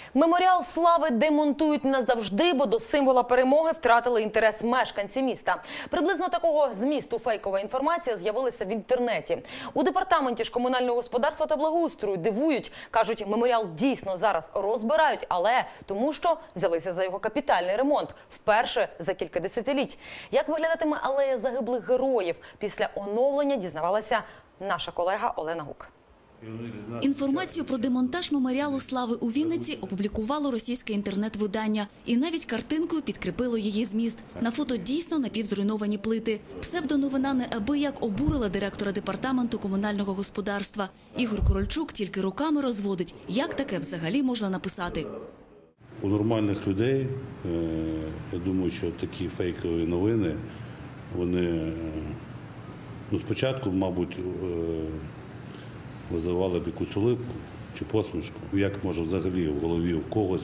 Меморіал слави демонтують назавжди, бо до символа перемоги втратили інтерес мешканці міста. Приблизно такого змісту фейкова інформація з'явилася в інтернеті. У департаменті ж комунального господарства та благоустрою дивують. Кажуть, меморіал дійсно зараз розбирають, але тому що взялися за його капітальний ремонт. Вперше за кілька десятиліть. Як виглядатиме алея загиблих героїв після оновлення, дізнавалася наша колега Олена Гук. Інформацію про демонтаж меморіалу слави у Вінниці опублікувало російське інтернет-видання. І навіть картинкою підкріпило її зміст. На фото дійсно напівзруйновані плити. Псевдоновина неабияк обурила директора департаменту комунального господарства. Ігор Корольчук тільки руками розводить, як таке взагалі можна написати. У нормальних людей, я думаю, що такі фейкові новини, вони спочатку, мабуть, визивали б якусь улипку чи посмішку. Як може взагалі в голові у когось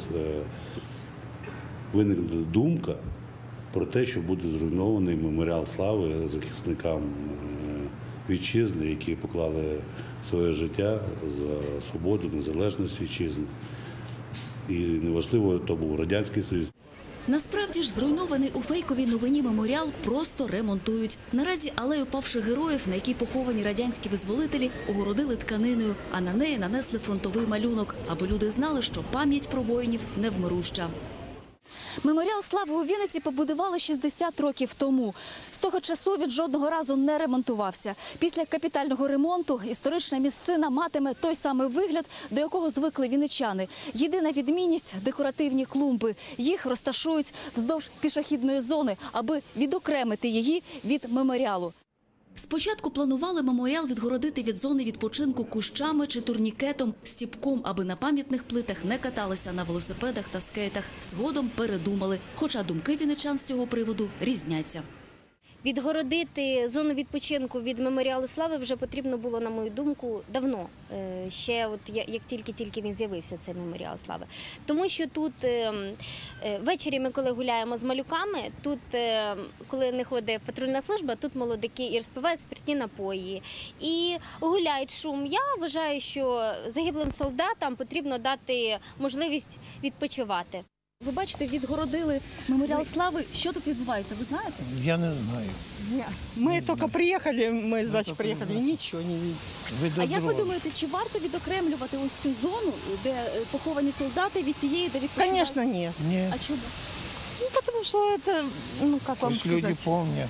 виникнути думка про те, що буде зруйнований меморіал слави захисникам вітчизни, які поклали своє життя за свободу, незалежність вітчизни. І неважливо, то був Радянський Союз. Насправді ж зруйнований у фейковій новині меморіал просто ремонтують. Наразі алею павших героїв, на якій поховані радянські визволителі, огородили тканиною, а на неї нанесли фронтовий малюнок, аби люди знали, що пам'ять про воїнів невмируща. Меморіал слави у Вінниці побудували 60 років тому. З того часу він жодного разу не ремонтувався. Після капітального ремонту історична місцина матиме той самий вигляд, до якого звикли вінничани. Єдина відмінність – декоративні клумби. Їх розташують вздовж пішохідної зони, аби відокремити її від меморіалу. Спочатку планували меморіал відгородити від зони відпочинку кущами чи турнікетом, стіпком, аби на пам'ятних плитах не каталися на велосипедах та скейтах. Згодом передумали, хоча думки вінничан з цього приводу різняться. Відгородити зону відпочинку від меморіалу слави вже потрібно було, на мою думку, давно. Ще як тільки він з'явився, цей меморіал слави. Тому що тут ввечері ми, коли гуляємо з малюками, тут, коли не ходить патрульна служба, тут молодики і розпивають спиртні напої, і гуляють шум. Я вважаю, що загиблим солдатам потрібно дати можливість відпочивати. Ви бачите, відгородили меморіал слави. Що тут відбувається, ви знаєте? Я не знаю. Мы только приехали, приехали, ничего не видим. А як ви думаєте, чи варто відокремлювати ось цю зону, де поховані солдати, від тієї, де відпочивають? Конечно, нет. Нет. А чому? Ну, потому что это, как вам Пусть сказать? люди помнят,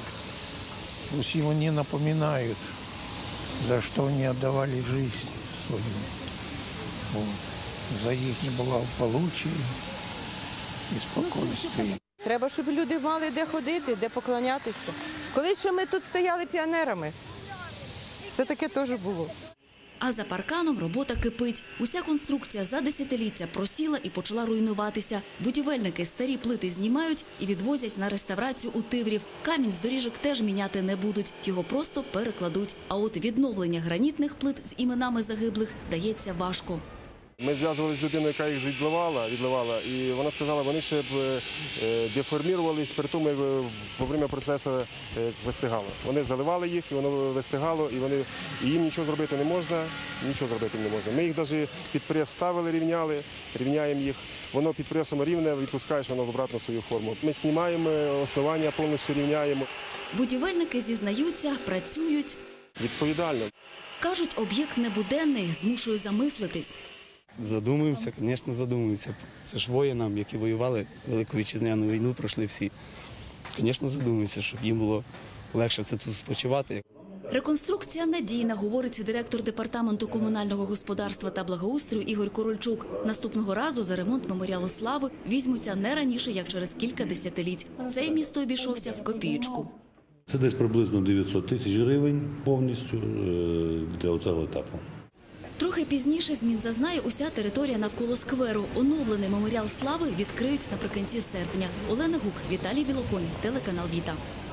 пусть его не напоминают, за что они отдавали жизнь свою. Вот. За их неблагополучие і спокійствие. Треба, щоб люди мали де ходити, де поклонятися. Колись ще ми тут стояли піонерами. Це таке теж було. А за парканом робота кипить. Уся конструкція за десятиліття просіла і почала руйнуватися. Будівельники старі плити знімають і відвозять на реставрацію у Тиврів. Камінь з доріжок теж міняти не будуть, його просто перекладуть. А от відновлення гранітних плит з іменами загиблих дається важко. Ми зв'язувалися з людиною, яка їх відливала, і вона сказала, вони ще б деформувалися при тому, як во время процесу вистигало. Вони заливали їх, і воно вистигало, і їм нічого зробити не можна, Ми їх навіть підпрес ставили, рівняємо їх. Воно підпресом рівне, відпускаєш воно в обратну свою форму. Ми знімаємо основання, повністю рівняємо. Будівельники зізнаються, працюють. Відповідально. Кажуть, об'єкт небуденний, змушує замислитись. Задумуємося, звісно, задумуємося. Це ж воїнам, які воювали Велику Вітчизняну війну, пройшли всі. Звісно, задумуємося, щоб їм було легше це тут спочивати. Реконструкція надійна, говорить директор департаменту комунального господарства та благоустрою Ігор Корольчук. Наступного разу за ремонт меморіалу слави візьмуться не раніше, як через кілька десятиліть. Цей місто обійшовся в копієчку. Це десь приблизно 900 тисяч гривень повністю для цього етапу. Трохи пізніше змін зазнає уся територія навколо скверу. Оновлений меморіал слави відкриють наприкінці серпня. Олена Гук, Віталій Білоконь, телеканал «Віта».